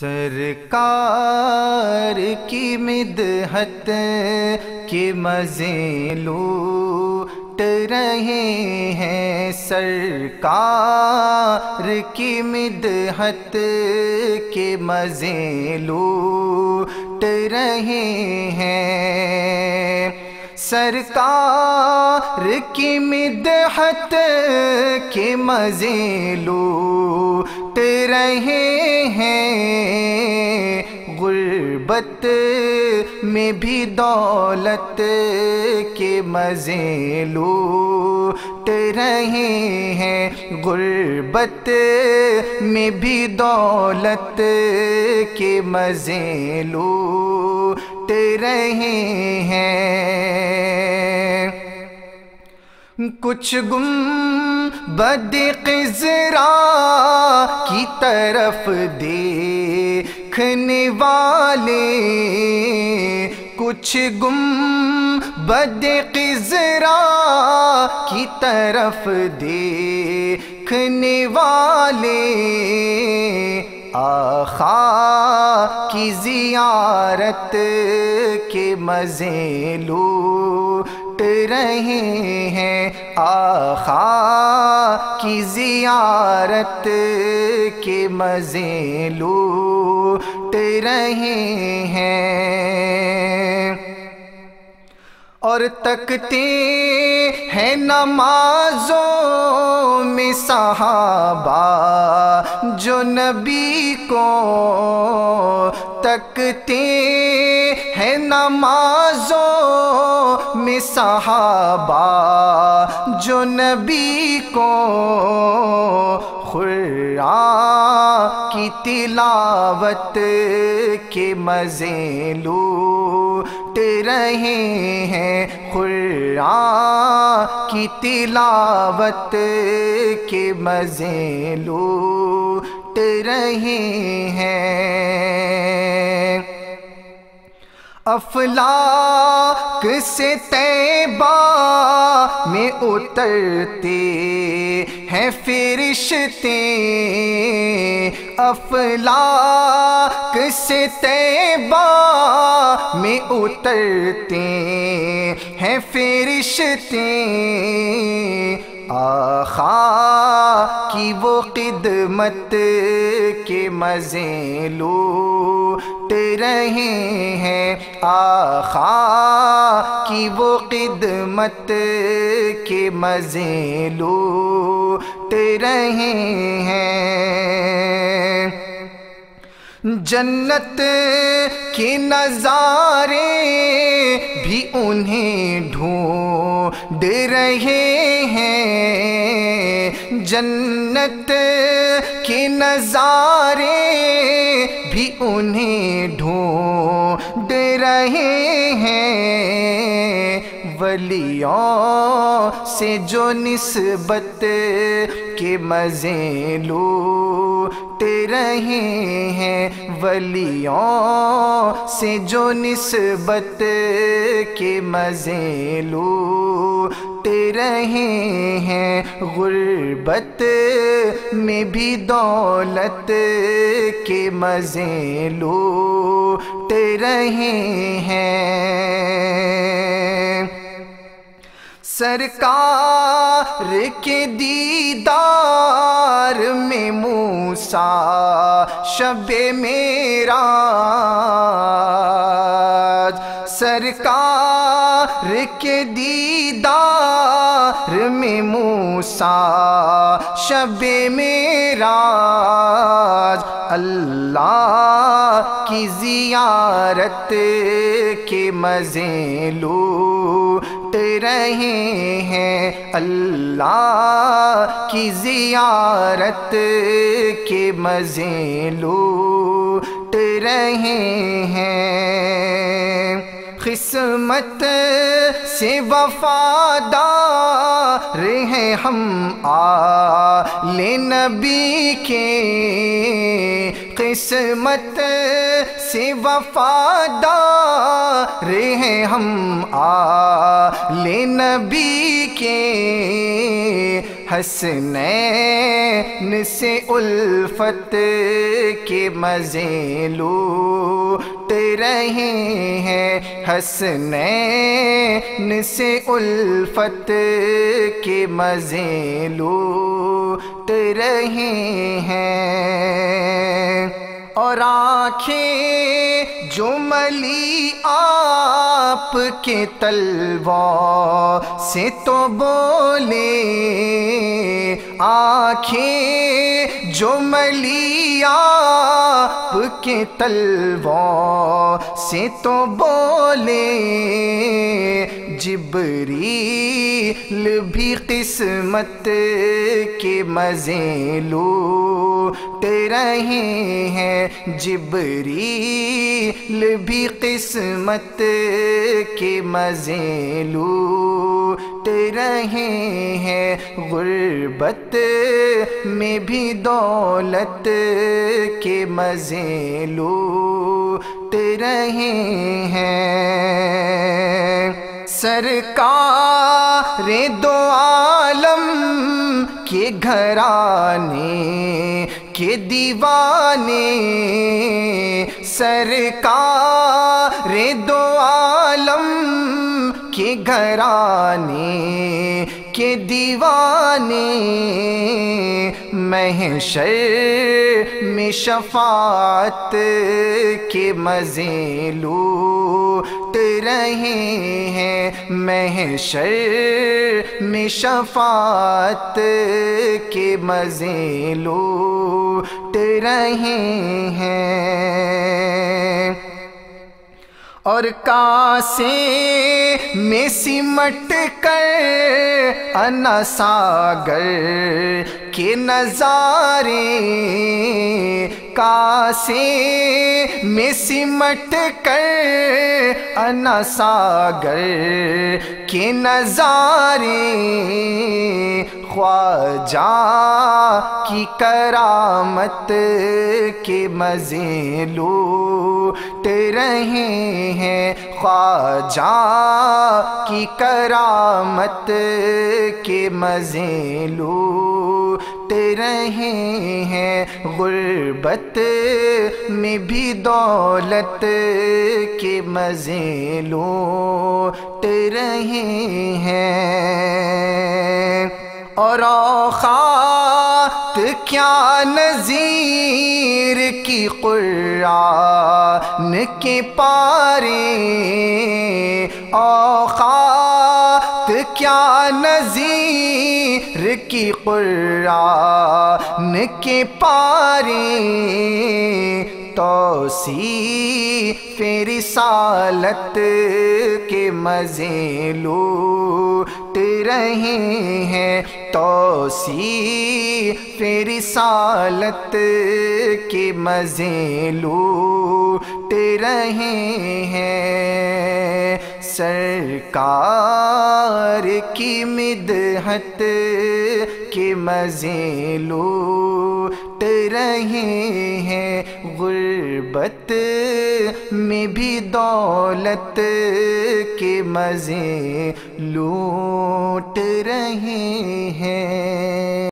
سرکار کی مدحت کے مزے لوٹ رہے ہیں، سرکار کی مدحت کے مزے لوٹ رہے ہیں، سرکار کی مدحت کے مزے لوٹ رہے ہیں، غربت میں بھی دولت کے مزے لوٹ رہے ہیں، غربت میں بھی دولت کے مزے لوٹ رہے ہیں۔ کچھ گنبد خضرا کی طرف دیکھنے والے، کچھ گنبد خضرا کی طرف دیکھنے والے، آقا کی زیارت کے مزے لوٹ رہے ہیں، آقا کی زیارت کے مزے لوٹ رہے ہیں، اور تکتے ہیں نمازوں میں صحابہ جو نبی کو، تکتے ہیں نمازوں میں صحابہ جو نبی کو، قرآن کی تلاوت کے مزے لوٹ رہے ہیں، قرآن کی تلاوت کے مزے لوٹ رہے ہیں۔ افلاک سے طیبہ میں اترتے ہیں فرشتے، افلاک سے طیبہ میں اترتے ہیں فرشتے، آقا کی وہ خدمت کے مزے لوٹ رہے ہیں، آقا کی وہ خدمت کے مزے لوٹ رہے ہیں۔ جنت کے نظارے بھی انہیں ڈھونڈ رہے ہیں، جنت کے نظارے بھی انہیں ڈھونڈ رہے ہیں، ولیوں سے جو نسبت کے مزے لوٹ رہے ہیں، ولیوں سے جو نسبت کے مزے لوٹ رہے ہیں، غربت میں بھی دولت کے مزے لوٹ رہے ہیں۔ سرکار کے دیدار میں موسیٰ شب معراج، سرکار کے دیدار میں موسیٰ شب معراج، اللہ کی زیارت کے مزے لوٹ رہے ہیں، اللہ کی زیارت کے مزے لوٹ رہے ہیں۔ قسمت سے وفادار ہیں ہم آل نبی کے، قسمت سے وفادار ہیں ہم آل نبی کے، حسنین سے الفت کے مزے لوٹ رہے ہیں، حسنین سے الفت کے مزے لوٹ رہے ہیں۔ اور آنکھیں جو ملی آپ کے تلووں سے تو بولے، آنکھیں جو ملی آپ کے تلووں سے تو بولے، جبریل بھی قسمت کے مزے لوٹ رہے ہیں، جبریل بھی قسمت کے مزے لوٹ رہے ہیں، غربت میں بھی دولت کے مزے لوٹ رہے ہیں۔ سرکار دو عالم کے گھرانے کے دیوانے، سرکار دو عالم کے گھرانے کے دیوانے، محشر میں شفاعت کے مزے لوٹ رہے ہیں، محشر میں شفاعت کے مزے لوٹ رہے ہیں۔ اور کاسے میں سمٹ کر انا ساگر کے نظارے، کاسے میں سمٹ کر انا ساگر کے نظارے، خواجہ کی کرامت کے مزے لوٹ رہے ہیں، خواجہ کی کرامت کے مزے لوٹ رہے ہیں، غربت میں بھی دولت کے مزے لوٹ رہے ہیں۔ اور اوقات کیا نذیر کی قرآن کے پارے، اوقات کیا نذیر کی قرآن کے پارے، توصیف رسالت کے مزے لوٹ رہے ہیں، توصیف رسالت کے مزے لوٹ رہے ہیں، سرکار کی مدحت کے مزے لوٹ رہے ہیں، غربت میں بھی دولت کے مزے لوٹ رہے ہیں۔